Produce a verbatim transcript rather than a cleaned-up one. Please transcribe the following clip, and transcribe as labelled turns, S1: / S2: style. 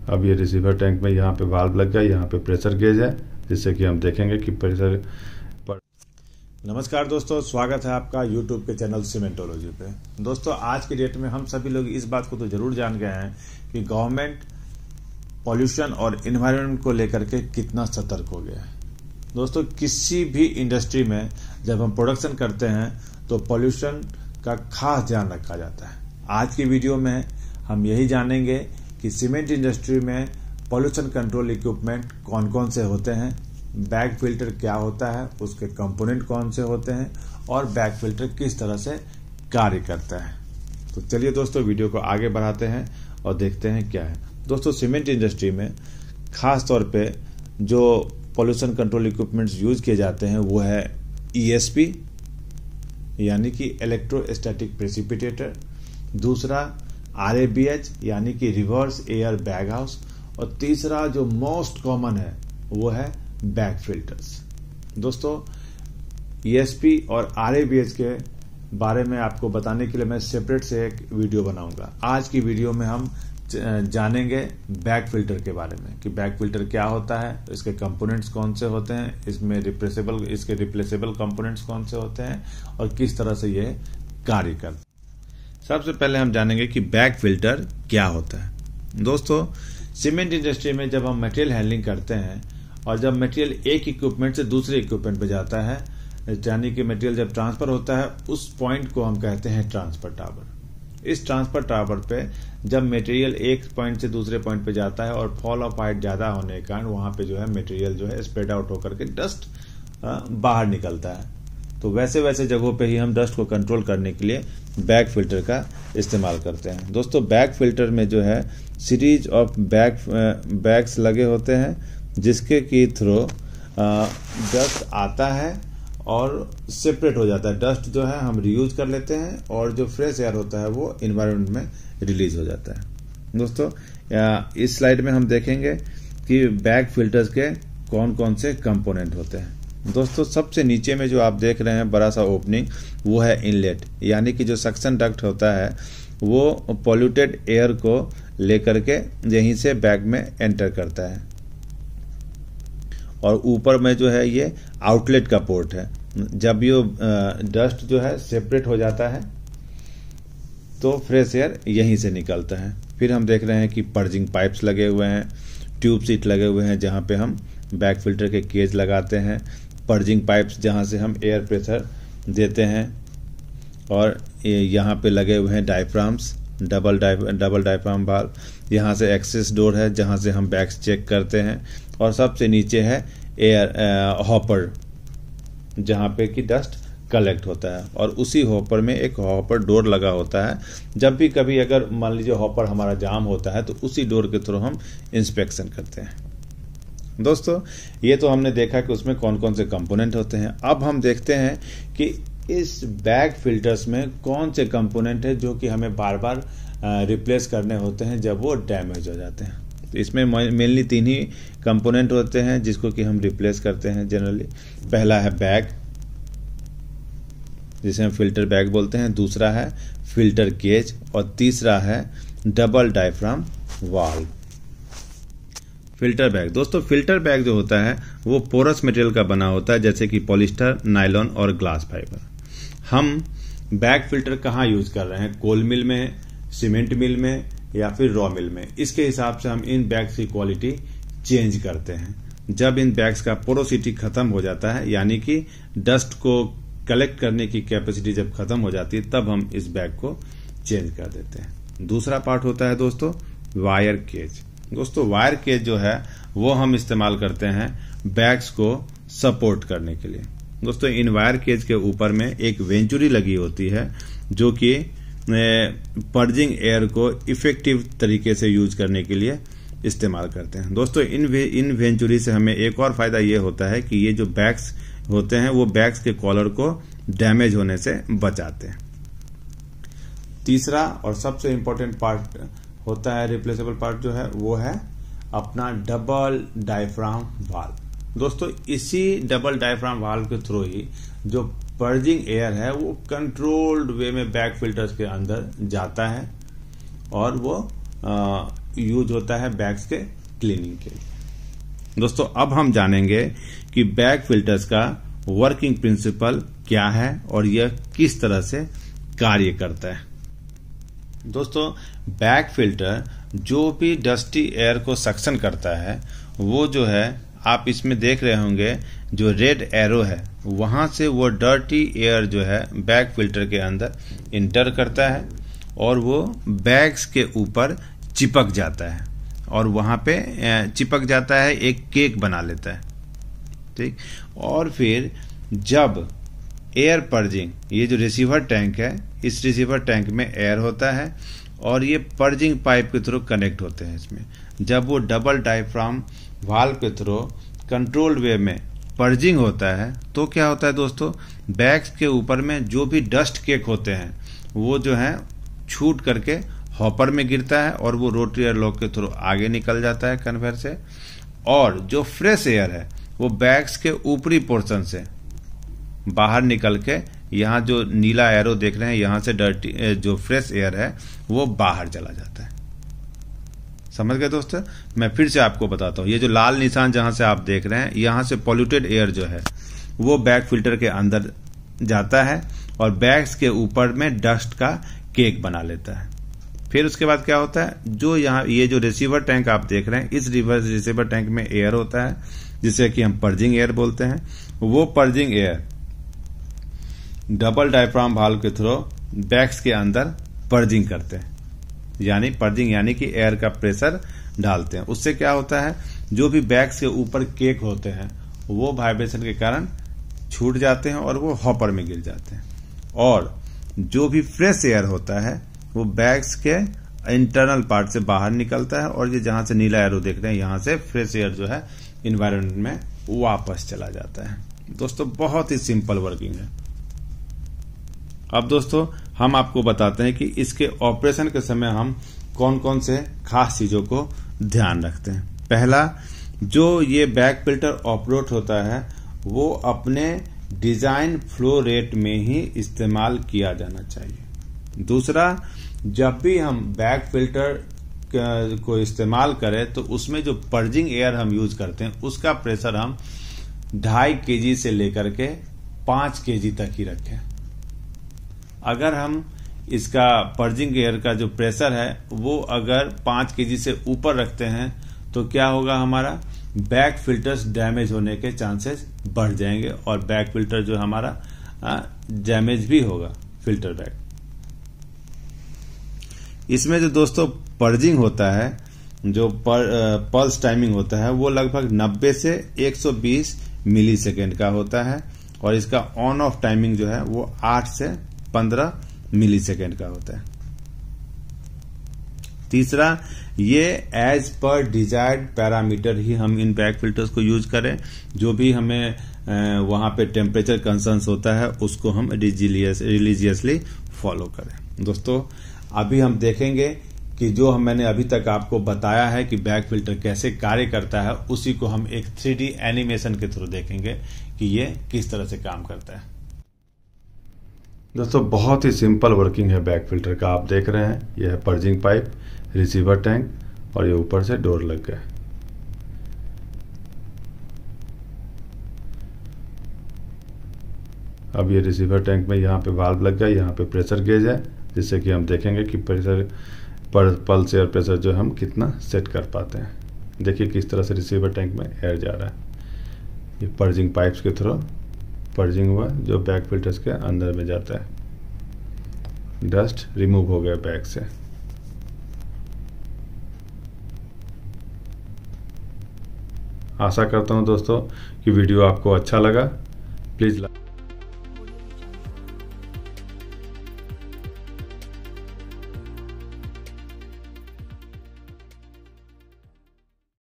S1: अब ये receiver tank में यहाँ पे वाल्व लग गया, यहाँ पे प्रेशर गेज है, जिससे कि हम देखेंगे कि प्रेशर पर।
S2: नमस्कार दोस्तों, स्वागत है आपका यूट्यूब के चैनल सीमेंटोलॉजी पे। दोस्तों, आज की डेट में हम सभी लोग इस बात को तो जरूर जान गए हैं कि गवर्नमेंट पॉल्यूशन और इन्वायरमेंट को लेकर के कितना सतर्क हो गया है। दोस्तों, किसी भी इंडस्ट्री में जब हम प्रोडक्शन करते हैं तो पॉल्यूशन का खास ध्यान रखा जाता है। आज की वीडियो में हम यही जानेंगे कि सीमेंट इंडस्ट्री में पॉल्यूशन कंट्रोल इक्विपमेंट कौन कौन से होते हैं, बैग फिल्टर क्या होता है, उसके कंपोनेंट कौन से होते हैं और बैग फिल्टर किस तरह से कार्य करता है। तो चलिए दोस्तों, वीडियो को आगे बढ़ाते हैं और देखते हैं क्या है। दोस्तों, सीमेंट इंडस्ट्री में खास तौर पे जो पॉल्यूशन कंट्रोल इक्विपमेंट्स यूज किए जाते हैं वो है ई एस पी यानी कि इलेक्ट्रोस्टैटिक प्रेसिपिटेटर, दूसरा आर ए बी एच यानी कि रिवर्स एयर बैग हाउस, और तीसरा जो मोस्ट कॉमन है वो है बैग फिल्टर्स। दोस्तों, ई एस पी और आर ए बी एच के बारे में आपको बताने के लिए मैं सेपरेट से एक वीडियो बनाऊंगा। आज की वीडियो में हम जानेंगे बैग फिल्टर के बारे में कि बैग फिल्टर क्या होता है, इसके कंपोनेंट्स कौन से होते हैं, इसमें रिप्लेसेबल इसके रिप्लेसेबल कंपोनेंट्स कौन से होते हैं और किस तरह से ये कार्य करते हैं। सबसे पहले हम जानेंगे कि बैग फिल्टर क्या होता है। दोस्तों, सीमेंट इंडस्ट्री में जब हम मटेरियल हैंडलिंग करते हैं और जब मटेरियल एक इक्विपमेंट से दूसरे इक्विपमेंट पे जाता है, यानी कि मटेरियल जब ट्रांसफर होता है, उस पॉइंट को हम कहते हैं ट्रांसफर टावर। इस ट्रांसफर टावर पे जब मटेरियल एक पॉइंट से दूसरे पॉइंट पे जाता है और फॉल ऑफ हाइट ज्यादा होने के कारण वहां पे जो है मटेरियल जो है स्प्रेड आउट होकर के डस्ट बाहर निकलता है। तो वैसे वैसे जगहों पे ही हम डस्ट को कंट्रोल करने के लिए बैग फिल्टर का इस्तेमाल करते हैं। दोस्तों, बैग फिल्टर में जो है सीरीज ऑफ बैग बैग्स लगे होते हैं, जिसके की थ्रू डस्ट आता है और सेपरेट हो जाता है। डस्ट जो है हम रियूज कर लेते हैं और जो फ्रेश एयर होता है वो एनवायरनमेंट में रिलीज हो जाता है। दोस्तों, इस स्लाइड में हम देखेंगे कि बैग फिल्टर्स के कौन कौन से कंपोनेंट होते हैं। दोस्तों, सबसे नीचे में जो आप देख रहे हैं बड़ा सा ओपनिंग, वो है इनलेट, यानी कि जो सक्शन डक्ट होता है वो पॉल्यूटेड एयर को लेकर के यहीं से बैग में एंटर करता है। और ऊपर में जो है ये आउटलेट का पोर्ट है। जब ये डस्ट जो है सेपरेट हो जाता है तो फ्रेश एयर यहीं से निकलता है। फिर हम देख रहे हैं कि पर्जिंग पाइप्स लगे हुए हैं, ट्यूब सीट लगे हुए हैं जहां पे हम बैग फिल्टर के केज लगाते हैं, पर्जिंग पाइप्स जहां से हम एयर प्रेशर देते हैं, और यहाँ पे लगे हुए हैं diaphragms, double double diaphragm valve, यहाँ से एक्सेस डोर है जहां से हम बैग्स चेक करते हैं, और सबसे नीचे है एयर हॉपर जहां पे कि डस्ट कलेक्ट होता है, और उसी हॉपर में एक हॉपर डोर लगा होता है। जब भी कभी अगर मान लीजिए हॉपर हमारा जाम होता है तो उसी डोर के थ्रू हम इंस्पेक्शन करते हैं। दोस्तों, ये तो हमने देखा कि उसमें कौन कौन से कंपोनेंट होते हैं। अब हम देखते हैं कि इस बैग फिल्टर्स में कौन से कंपोनेंट है जो कि हमें बार बार रिप्लेस करने होते हैं जब वो डैमेज हो जाते हैं। तो इसमें मेनली तीन ही कंपोनेंट होते हैं जिसको कि हम रिप्लेस करते हैं जनरली। पहला है बैग, जिसे हम फिल्टर बैग बोलते हैं, दूसरा है फिल्टर केज, और तीसरा है double diaphragm valve. Filter bag, दोस्तों फिल्टर बैग जो होता है वो पोरस मटेरियल का बना होता है, जैसे कि पॉलिस्टर, नायलॉन और ग्लास फाइबर। हम बैग फिल्टर कहाँ यूज कर रहे हैं, कोल मिल में, सीमेंट मिल में या फिर रॉ मिल में, इसके हिसाब से हम इन बैग्स की क्वालिटी चेंज करते हैं। जब इन बैग्स का पोरोसिटी खत्म हो जाता है, यानी कि डस्ट को कलेक्ट करने की कैपेसिटी जब खत्म हो जाती है, तब हम इस बैग को चेंज कर देते हैं। दूसरा पार्ट होता है दोस्तों वायर केज। दोस्तों, वायर केज जो है वो हम इस्तेमाल करते हैं बैग्स को सपोर्ट करने के लिए। दोस्तों, इन वायर केज के ऊपर में एक वेंचुरी लगी होती है जो कि पर्जिंग एयर को इफेक्टिव तरीके से यूज करने के लिए इस्तेमाल करते हैं। दोस्तों, इन वे, इन वेंचुरी से हमें एक और फायदा ये होता है कि ये जो बैग्स होते हैं वो बैग्स के कॉलर को डैमेज होने से बचाते हैं। तीसरा और सबसे इम्पोर्टेंट पार्ट होता है, रिप्लेसेबल पार्ट जो है वो है अपना डबल डायफ्राम वाल्व। दोस्तों, इसी डबल डायफ्राम वाल्व के थ्रू ही जो पर्जिंग एयर है वो कंट्रोल्ड वे में बैग फिल्टर्स के अंदर जाता है और वो यूज होता है बैग्स के क्लीनिंग के लिए। दोस्तों अब हम जानेंगे कि बैग फिल्टर्स का वर्किंग प्रिंसिपल क्या है और यह किस तरह से कार्य करता है। दोस्तों बैग फिल्टर जो भी डस्टी एयर को सक्शन करता है वो जो है आप इसमें देख रहे होंगे जो रेड एरो है वहां से वो डर्टी एयर जो है बैग फिल्टर के अंदर इंटर करता है और वो बैग्स के ऊपर चिपक जाता है और वहां पे चिपक जाता है, एक केक बना लेता है, ठीक। और फिर जब एयर पर्जिंग, ये जो रिसीवर टैंक है इस रिसीवर टैंक में एयर होता है और ये पर्जिंग पाइप के थ्रू कनेक्ट होते हैं इसमें। जब वो डबल डायफ्राम वाल्व के थ्रू कंट्रोल्ड वे में पर्जिंग होता है तो क्या होता है दोस्तों, बैग्स के ऊपर में जो भी डस्ट केक होते हैं वो जो है छूट करके हॉपर में गिरता है और वो रोटरी एयर लॉक के थ्रू आगे निकल जाता है कन्वेयर से, और जो फ्रेश एयर है वो बैग्स के ऊपरी पोर्शन से बाहर निकल के यहाँ जो नीला एरो देख रहे हैं यहाँ से डर्टी जो फ्रेश एयर है वो बाहर चला जाता है। समझ गए दोस्तों? मैं फिर से आपको बताता हूँ, ये जो लाल निशान जहां से आप देख रहे हैं यहाँ से पॉल्यूटेड एयर जो है वो बैग फिल्टर के अंदर जाता है और बैग्स के ऊपर में डस्ट का केक बना लेता है। फिर उसके बाद क्या होता है, जो यहाँ ये जो रिसीवर टैंक आप देख रहे हैं इस रिसीवर टैंक में एयर होता है जिसे कि हम पर्जिंग एयर बोलते हैं। वो purging air double diaphragm valve के थ्रू बैग्स के अंदर पर्जिंग करते हैं, यानी पर्जिंग यानी कि एयर का प्रेशर डालते हैं। उससे क्या होता है, जो भी बैग्स के ऊपर केक होते हैं वो वाइब्रेशन के कारण छूट जाते हैं और वो हॉपर में गिर जाते हैं, और जो भी फ्रेश एयर होता है वो बैग्स के इंटरनल पार्ट से बाहर निकलता है और ये जहां से नीला एरो देख रहे हैं यहां से फ्रेश एयर जो है इन्वायरमेंट में वापस चला जाता है। दोस्तों बहुत ही सिंपल वर्किंग है। अब दोस्तों हम आपको बताते हैं कि इसके ऑपरेशन के समय हम कौन कौन से खास चीजों को ध्यान रखते हैं। पहला, जो ये बैग फिल्टर ऑपरेट होता है वो अपने डिजाइन फ्लो रेट में ही इस्तेमाल किया जाना चाहिए। दूसरा, जब भी हम बैग फिल्टर को इस्तेमाल करें तो उसमें जो पर्जिंग एयर हम यूज करते हैं उसका प्रेशर हम ढाई केजी से लेकर के पांच केजी तक ही रखें। अगर हम इसका पर्जिंग एयर का जो प्रेशर है वो अगर पांच केजी से ऊपर रखते हैं तो क्या होगा, हमारा बैग फिल्टर्स डैमेज होने के चांसेस बढ़ जाएंगे और बैग फिल्टर जो हमारा डैमेज भी होगा फिल्टर बैग। इसमें जो दोस्तों पर्जिंग होता है, जो पर, पल्स टाइमिंग होता है वो लगभग नब्बे से एक सौ बीस मिली सेकेंड का होता है और इसका ऑन ऑफ टाइमिंग जो है वो आठ से पंद्रह मिली सेकेंड का होता है। तीसरा, ये एज पर डिजायर्ड पैरामीटर ही हम इन बैग फिल्टर्स को यूज करें। जो भी हमें वहां पे टेम्परेचर कंसर्न्स होता है उसको हम रिलीजियसली फॉलो करें। दोस्तों अभी हम देखेंगे कि जो हम मैंने अभी तक आपको बताया है कि बैग फिल्टर कैसे कार्य करता है उसी को हम एक थ्री डी एनिमेशन के थ्रू देखेंगे कि ये किस तरह से काम करता है।
S1: दोस्तों बहुत ही सिंपल वर्किंग है बैग फिल्टर का। आप देख रहे हैं यह है पर्जिंग पाइप, रिसीवर टैंक और ये ऊपर से डोर लग गया। अब ये रिसीवर टैंक में यहाँ पे वाल्व लग गया, यहाँ पे प्रेशर गेज है जिससे कि हम देखेंगे कि प्रेशर पर पल्स एयर प्रेशर जो हम कितना सेट कर पाते हैं। देखिए किस तरह से रिसीवर टैंक में एयर जा रहा है। ये पर्जिंग पाइप्स के थ्रू पर्जिंग हुआ जो बैग फिल्टर्स के अंदर में जाता है। डस्ट रिमूव हो गया बैग से। आशा करता हूं दोस्तों कि वीडियो आपको अच्छा लगा। प्लीज